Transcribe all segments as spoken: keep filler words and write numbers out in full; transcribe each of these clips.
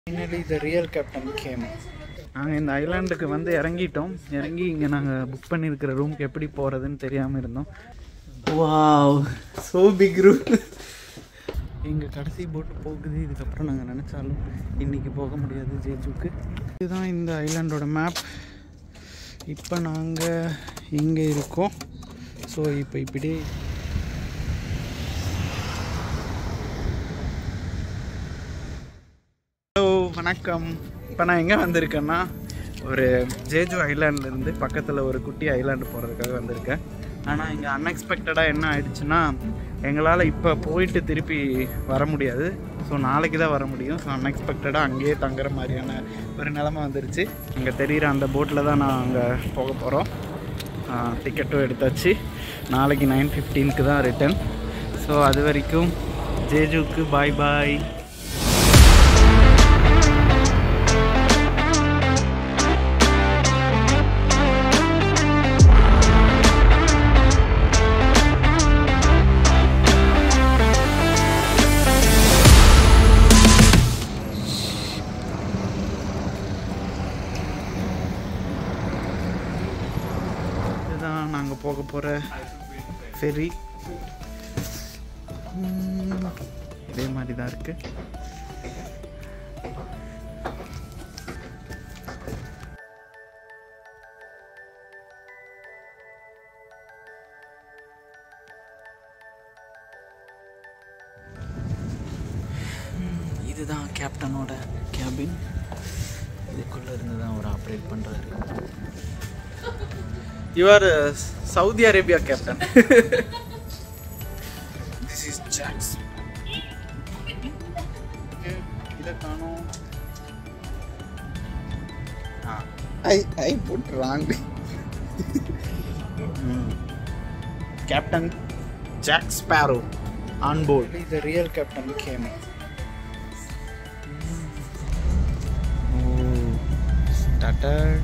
Finally, the real captain came. நாங்கள் இந்த ஐலாண்டுக்கு வந்து இறங்கிட்டோம். இறங்கி இங்கே நாங்கள் புக் பண்ணியிருக்கிற ரூமுக்கு எப்படி போகிறதுன்னு தெரியாமல் இருந்தோம். Wow, so big room. எங்கள் கடைசி போட்டு போகுது. இதுக்கப்புறம் நாங்கள் நினச்சாலும் இன்றைக்கி போக முடியாது ஜேஜுக்கு. இதுதான் இந்த ஐலாண்டோட மேப். இப்போ நாங்கள் இங்கே இருக்கோம். ஸோ இப்போ இப்படி ஹலோ வணக்கம். இப்போ நான் எங்கே வந்திருக்கேன்னா, ஒரு ஜேஜு ஐலாண்ட்லேருந்து பக்கத்தில் ஒரு குட்டி ஐலாண்டு போகிறதுக்காக வந்திருக்கேன். ஆனால் இங்கே அன்எக்ஸ்பெக்டடாக என்ன ஆயிடுச்சுன்னா, எங்களால் இப்போ போயிட்டு திருப்பி வர முடியாது. ஸோ நாளைக்கு தான் வர முடியும். ஸோ அன்எக்ஸ்பெக்டடாக அங்கேயே தங்குற மாதிரியான ஒரு நிலமை வந்துருச்சு. அங்கே தெரிகிற அந்த போட்டில் தான் நான் அங்கே போக போகிறோம். டிக்கெட்டும் எடுத்தாச்சு. நாளைக்கு நைன் ஃபிஃப்டீனுக்கு தான் ரிட்டன். ஸோ அது வரைக்கும் ஜேஜுக்கு பாய் பாய். நாங்கள் போக போகிற ஃபெரி இதே மாதிரி தான் இருக்கு. இதுதான் கேப்டனோட கேபின். இதுக்குள்ளே இருந்து தான் அவர் ஆப்ரேட் பண்ணுறாரு. You are uh, Saudi Arabia captain. This is Jax. Okay, ida kano. Ah, I I put wrong. mm. Captain Jack Sparrow on board. The real captain came. Oh, started.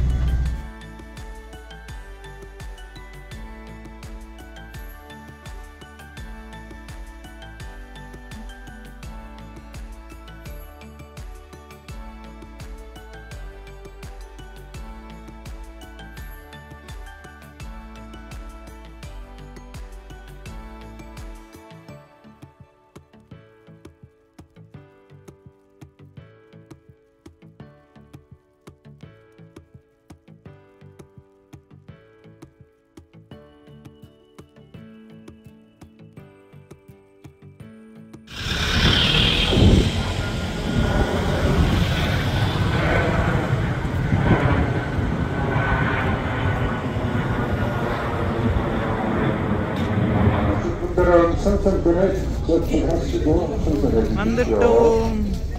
வந்துட்டோம்.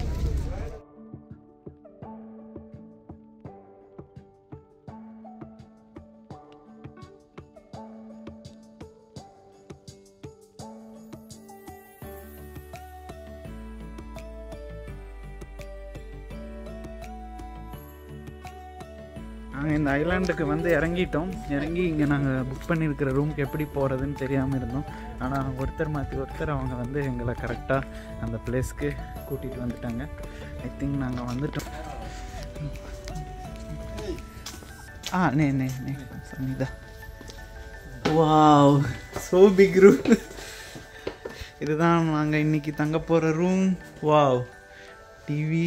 நாங்கள் இந்த ஐலாண்டுக்கு வந்து இறங்கிட்டோம். இறங்கி இங்கே நாங்கள் புக் பண்ணியிருக்கிற ரூமுக்கு எப்படி போகிறதுன்னு தெரியாமல் இருந்தோம். ஆனால் ஒருத்தர் மாற்றி ஒருத்தர் அவங்க வந்து எங்களை கரெக்டாக அந்த பிளேஸ்க்கு கூட்டிகிட்டு வந்துட்டாங்க. ஐ திங்க் நாங்கள் வந்துட்டோம். ஆ நே நே நே சமிதா. Wow, so big room. இதுதான் நாங்கள் இன்றைக்கி தங்க போகிற room. Wow, TV,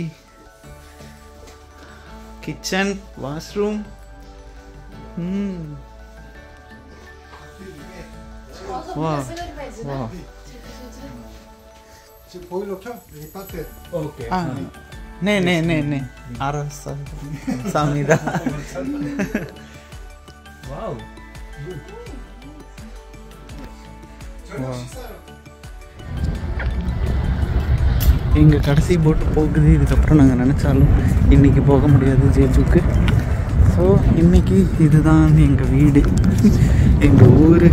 kitchen, washroom. Hmm. Wow. Wow. Okay. Ah, ne ne ne ne. Aras Samida. Wow. Wow. எங்கள் கடைசி போட்டு போகுது. இதுக்கப்புறம் நாங்கள் நினச்சாலும் இன்றைக்கி போக முடியாது ஜேஜுக்கு. ஸோ இன்றைக்கி இதுதான் எங்கள் வீடு, எங்கள் ஊர்.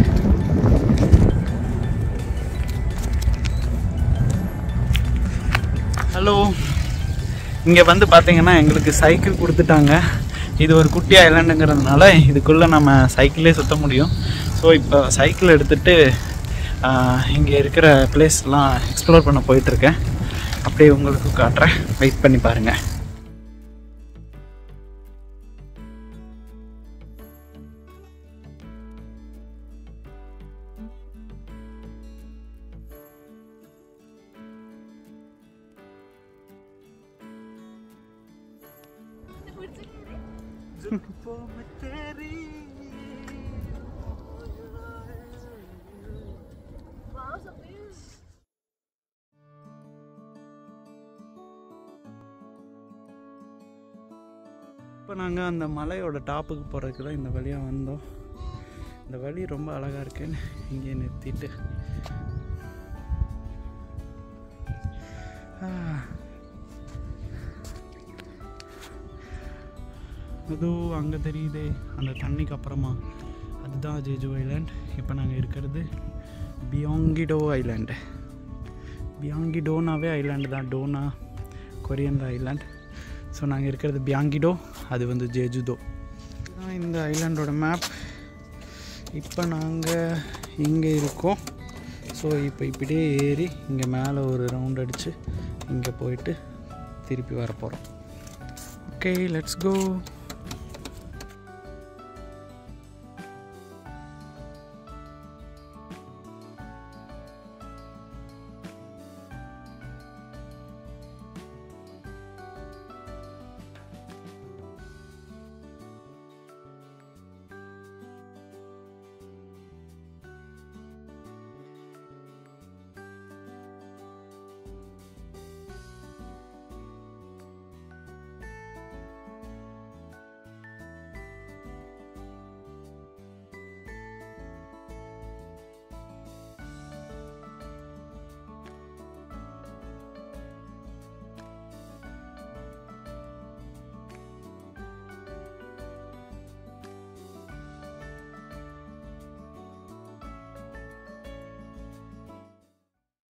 ஹலோ, இங்கே வந்து பார்த்தீங்கன்னா எங்களுக்கு சைக்கிள் கொடுத்துட்டாங்க. இது ஒரு குட்டி ஐலாண்டுங்கிறதுனால இதுக்குள்ளே நம்ம சைக்கிளே சுற்ற முடியும். ஸோ இப்போ சைக்கிள் எடுத்துகிட்டு இங்கே இருக்கிற பிளேஸ்லாம் எக்ஸ்ப்ளோர் பண்ண போயிட்டுருக்கேன். அப்படியே உங்களுக்கு காட்டுறேன், வெயிட் பண்ணி பாருங்கள். இப்போ நாங்கள் அந்த மலையோட டாப்புக்கு போகிறதுக்கு தான் இந்த வழியாக வந்தோம். இந்த வழி ரொம்ப அழகாக இருக்குன்னு இங்கே நிறுத்திட்டு ஏதோ அங்கே தெரியுதே அந்த தண்ணிக்கு அப்புறமா, அதுதான் ஜேஜு ஐலாண்ட். இப்போ நாங்கள் இருக்கிறது பியாங்கிடோ ஐலாண்டு. பியாங்கிடோனாவே ஐலாண்டு தான், டோனா கொரியன் ஐலாண்ட். ஸோ நாங்கள் இருக்கிறது பியாங்கிடோ, அது வந்து ஜேஜுதோ. இதுதான் இந்த ஐலாண்டோட மேப். இப்போ நாங்கள் இங்கே இருக்கோம். ஸோ இப்போ இப்படியே ஏறி இங்கே மேலே ஒரு ரவுண்ட் அடித்து இங்கே போயிட்டு திருப்பி வர போகிறோம். Okay, let's go.